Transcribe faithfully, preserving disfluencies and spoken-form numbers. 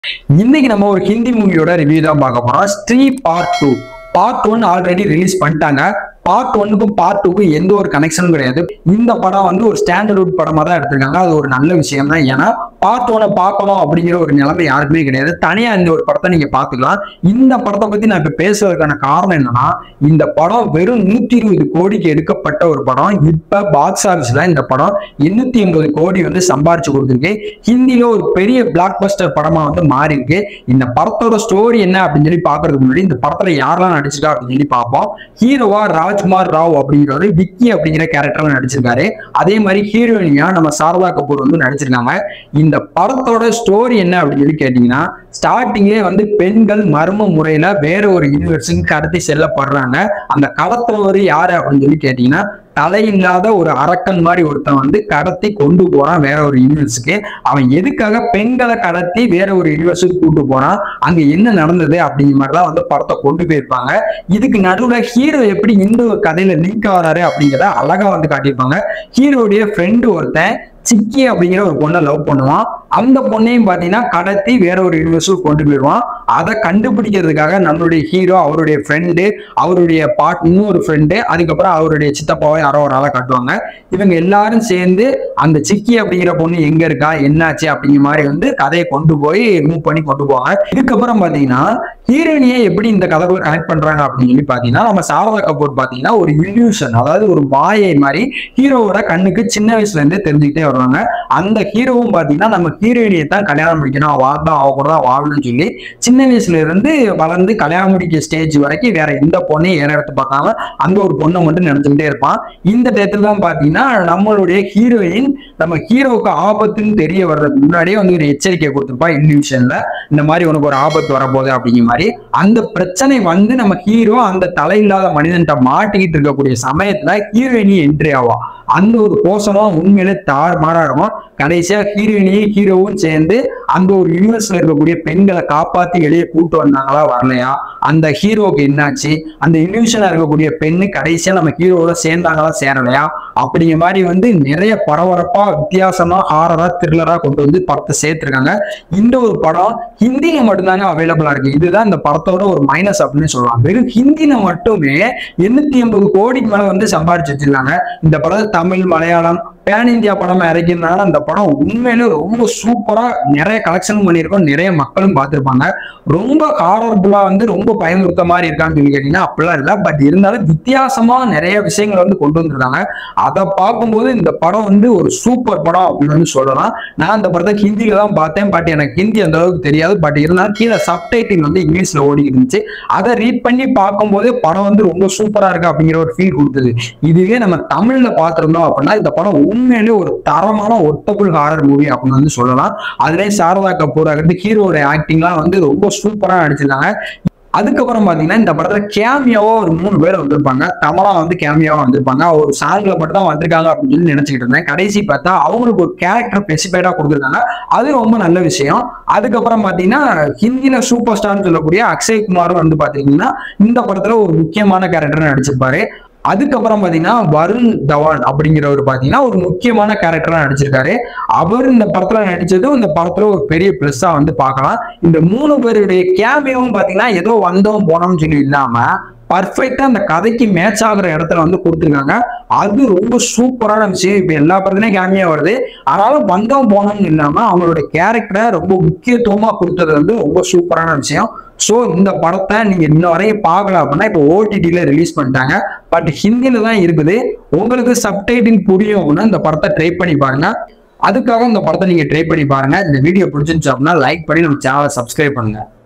இன்னைக்கு நம்ம ஒரு ஹிந்தி மூவியோட ரிவ்யூ தான் பார்க்க போறோம். ஸ்ரீ part two. Part one already release பண்ணிட்டாங்க. பார்ட் ஒன்னுக்கும் பார்ட் டூக்கும் எந்த ஒரு கனெக்ஷனும் கிடையாது. இந்த படம் வந்து ஒரு ஸ்டாண்டர்ட் படமா தான் எடுத்திருக்காங்க. அது ஒரு நல்ல விஷயம் தான். ஏன்னா பார்ட் ஒன்னை பார்க்கணும் அப்படிங்கிற ஒரு நிலைமை யாருக்குமே கிடையாது. தனியா இந்த ஒரு படத்தை நீங்க பாத்துக்கலாம். இந்த படத்தை பத்தி நான் இப்ப பேசுறதுக்கான காரணம் என்னன்னா, இந்த படம் வெறும் நூத்தி இருபது கோடிக்கு எடுக்கப்பட்ட ஒரு படம். இப்ப பாக்ஸ் ஆபீஸ்ல இந்த படம் எண்ணூத்தி எண்பது கோடி வந்து சம்பாரிச்சு கொடுத்துருக்கு. ஹிந்தியில ஒரு பெரிய பிளாக் பஸ்டர் படமா வந்து மாறி இருக்கு. இந்த படத்தோட ஸ்டோரி என்ன அப்படின்னு சொல்லி பாக்குறதுக்கு முன்னாடி இந்த படத்துல யாரெல்லாம் நடிச்சிருக்கா அப்படின்னு சொல்லி பார்ப்போம். ஹீரோவா ராஜ்குமார் ராவ் அப்படிங்கிறவரு விக்கி அப்படிங்கிற கேரக்டர்ல நடிச்சிருக்காரு. அதே மாதிரி ஹீரோயினியா நம்ம சாரதா கபூர் வந்து நடிச்சிருக்காங்க. இந்த படத்தோட ஸ்டோரி என்ன அப்படின்னு சொல்லி கேட்டீங்கன்னா, ஸ்டார்டிங்கே வந்து பெண்கள் மர்ம முறையில வேற ஒரு யூனிவர்ஸுக்கு கடத்தி செல்லப்படுறாங்க. அந்த கடத்துறவர் யாரு அப்படின்னு சொல்லி கேட்டீங்கன்னா, தலையில்லாத ஒரு அரக்கன் மாதிரி ஒருத்தன் வந்து கடத்தி கொண்டு போறான் வேற ஒரு யூனிவர்ஸுக்கு. அவன் எதுக்காக பெண்களை கடத்தி வேற ஒரு யூனிவர்ஸுக்கு கூட்டு போறான், அங்க என்ன நடந்தது அப்படிங்கிற மாதிரிதான் வந்து படத்தை கொண்டு போயிருப்பாங்க. இதுக்கு நடுவுல ஹீரோ எப்படி இந்த கதையில லிங்க் ஆகிறாரு அப்படிங்கிறத அழகா வந்து காட்டியிருப்பாங்க. ஹீரோடைய ஃப்ரெண்டு ஒருத்தன் சிக்கி அப்படிங்கிற ஒரு பொண்ணை லவ் பண்ணுவான். அந்த பொண்ணையும் பாத்தீங்கன்னா கடத்தி வேற ஒரு யூனிவர்ஸுக்கு கொண்டு போயிடுவான். அதை கண்டுபிடிக்கிறதுக்காக நம்மளுடைய ஹீரோ, அவருடைய ஃப்ரெண்டு, அவருடைய பாட் இன்னொரு ஃப்ரெண்டு, அதுக்கப்புறம் அவருடைய சித்தப்பாவை யாரோ ஒரு ஆளை காட்டுவாங்க. இவங்க எல்லாரும் சேர்ந்து அந்த சிக்கி அப்படிங்கிற பொண்ணு எங்க இருக்கா, என்னாச்சு அப்படிங்கிற மாதிரி வந்து கதையை கொண்டு போய் மூவ் பண்ணி கொண்டு போவாங்க. இதுக்கப்புறம் பாத்தீங்கன்னா ஹீரோயினியை எப்படி இந்த கதைக்குள்ள கனெக்ட் பண்றாங்க அப்படின்னு சொல்லி பாத்தீங்கன்னா, நம்ம சாரதா கபூர் பாத்தீங்கன்னா ஒரு இல்யூஷன், அதாவது ஒரு மாயை மாதிரி ஹீரோவோட கண்ணுக்கு சின்ன வயசுல இருந்தே தெரிஞ்சுக்கிட்டே வருவாங்க. அந்த ஹீரோவும் பாத்தீங்கன்னா நம்ம ஹீரோயினியை தான் கல்யாணம் முடிக்கணும், வாழ்தான் அவ கூட தான் வாழணும்னு சொல்லி சின்ன வயசுல இருந்து வளர்ந்து கல்யாணம் முடிக்க ஸ்டேஜ் வரைக்கும் வேற எந்த பொண்ணையும் ஏற எடுத்து பார்க்காம அந்த ஒரு பொண்ணை மட்டும் நினைச்சுக்கிட்டே இருப்பான். இந்த டயத்துல தான் பாத்தீங்கன்னா நம்மளுடைய ஹீரோயின் நம்ம ஹீரோவுக்கு ஆபத்துன்னு தெரிய வர்றதுக்கு முன்னாடியே வந்து ஒரு எச்சரிக்கை கொடுத்துருப்பா இல்யூஷன்ல, இந்த மாதிரி உனக்கு ஒரு ஆபத்து வரப்போகுது அப்படிங்கிற மாதிரி. அந்த பிரச்சனை வந்து நம்ம ஹீரோ அந்த தலையில்லாத மனிதன்ட்ட மாட்டிக்கிட்டு இருக்கக்கூடிய சமயத்துல ஹீரோயினி என்ட்ரி ஆவா. அந்த ஒரு போசனம் உண்மையிலே தார் மாறா இருக்கும். கடைசியா ஹீரோயினியும் ஹீரோவும் சேர்ந்து அந்த ஒரு யூனிவர்ஸ்ல இருக்கக்கூடிய பெண்களை காப்பாத்தி வெளியே கூட்டு வந்தாங்களா வரலையா, அந்த ஹீரோவுக்கு என்னாச்சு, அந்த இல்யூஷனா இருக்கக்கூடிய பெண்ணு கடைசியா நம்ம ஹீரோவோட சேர்ந்தாங்களா சேரலையா அப்படிங்கிற மாதிரி வந்து நிறைய பரபரப்பா வித்தியாசமா ஹாரரா த்ரில்லரா கொண்டு வந்து படத்தை சேர்த்திருக்காங்க. இந்த ஒரு படம் ஹிந்தியில மட்டும்தாங்க அவைலபிளா இருக்கு. இதுதான் இந்த படத்தோட ஒரு மைனஸ் அப்படின்னு சொல்லலாம். வெறும் ஹிந்தியில மட்டுமே எண்ணூத்தி எண்பது கோடிக்கு மேல வந்து சம்பாரிச்சு வச்சிருக்காங்க. இந்த படம் தமிழ், மலையாளம், பேன் இந்தியா படமா இறக்கினால அந்த படம் உண்மையிலே ரொம்ப சூப்பரா நிறைய கலெக்ஷன் பண்ணியிருக்கோம். நிறைய மக்களும் பார்த்திருப்பாங்க. ரொம்ப ஹாரர்ஃபுல்லா வந்து ரொம்ப பயமுறுத்த மாதிரி இருக்கான்னு சொல்லி கேட்டீங்கன்னா அப்படிலாம் இல்லை. பட் இருந்தாலும் வித்தியாசமா நிறைய விஷயங்கள் வந்து கொண்டு வந்திருக்காங்க. அதை பார்க்கும்போது இந்த படம் வந்து ஒரு சூப்பர் படம் அப்படின்னு வந்து சொல்லலாம். நான் அந்த படத்தை ஹிந்தியில தான் பார்த்தேன். பட் எனக்கு ஹிந்தி அந்த அளவுக்கு தெரியாது. பட் இருந்தாலும் கீழே சப்டைட்டில் வந்து இங்கிலீஷ்ல ஓடி இருந்துச்சு. அதை ரீட் பண்ணி பார்க்கும்போதே படம் வந்து ரொம்ப சூப்பரா இருக்கு அப்படிங்கிற ஒரு ஃபீல் கொடுத்தது. இதுவே நம்ம தமிழ்ல பார்த்திருந்தோம் அப்படின்னா இந்த படம் உண்மையிலே ஒரு தரமான ஒர்த்தபிள் ஹாரர் மூவி அப்படின்னு வந்து சொல்லலாம். அதுலேயே சாரதா கபூர் ஆகிறது ஹீரோட ஆக்டிங்லாம் வந்து ரொம்ப சூப்பரா நடிச்சிருந்தாங்க. அதுக்கப்புறம் பாத்தீங்கன்னா இந்த படத்துல கேமியாவோ ஒரு மூணு பேர் வந்திருப்பாங்க. தமரா வந்து கேமியாவா வந்திருப்பாங்க. ஒரு சாங்ல மட்டும் தான் வந்திருக்காங்க அப்படின்னு சொல்லி நினைச்சுக்கிட்டு இருந்தேன். கடைசி பார்த்தா அவங்களுக்கு ஒரு கேரக்டர் ஸ்பெசிஃபைடா கொடுத்துருக்காங்க. அது ரொம்ப நல்ல விஷயம். அதுக்கப்புறம் பாத்தீங்கன்னா ஹிந்தியில சூப்பர் ஸ்டார்னு சொல்லக்கூடிய அக்ஷய் குமாரும் வந்து பாத்தீங்கன்னா இந்த படத்துல ஒரு முக்கியமான கேரக்டர் நடிச்சிருப்பாரு. அதுக்கப்புறம் பாத்தீங்கன்னா வருண் தவான் அப்படிங்கிறவர் பாத்தீங்கன்னா ஒரு முக்கியமான கேரக்டரா நடிச்சிருக்காரு. அவர் இந்த படத்துல நடிச்சதும் இந்த படத்துல ஒரு பெரிய பிளஸ்ஸா வந்து பார்க்கலாம். இந்த மூணு பேருடைய கேமியாவும் பாத்தீங்கன்னா ஏதோ வந்தோம் போனோம்னு சொல்லி இல்லாம பர்ஃபெக்டா அந்த கதைக்கு மேட்ச் ஆகுற இடத்துல வந்து கொடுத்துருக்காங்க. அது ரொம்ப சூப்பரான விஷயம். இப்ப எல்லா படத்துலயும் கேமியா வருது, ஆனாலும் வந்தோம் போனோம்னு இல்லாம அவங்களோட கேரக்டரை ரொம்ப முக்கியத்துவமா கொடுத்தது வந்து ரொம்ப சூப்பரான விஷயம். ஸோ இந்த படத்தை நீங்க இன்ன வரையும் பார்க்கல அப்படின்னா இப்போ ஓடிடியில ரிலீஸ் பண்ணிட்டாங்க. பட் ஹிந்தியில தான் இருக்குது. உங்களுக்கு சப்டைட்டில் புரியும் அப்படின்னா இந்த படத்தை ட்ரை பண்ணி பாருங்க. அதுக்காக இந்த படத்தை நீங்க ட்ரை பண்ணி பாருங்க. இந்த வீடியோ பிடிச்சிருந்துச்சு அப்படின்னா லைக் பண்ணி நம்ம சேனலை சப்ஸ்கிரைப் பண்ணுங்க.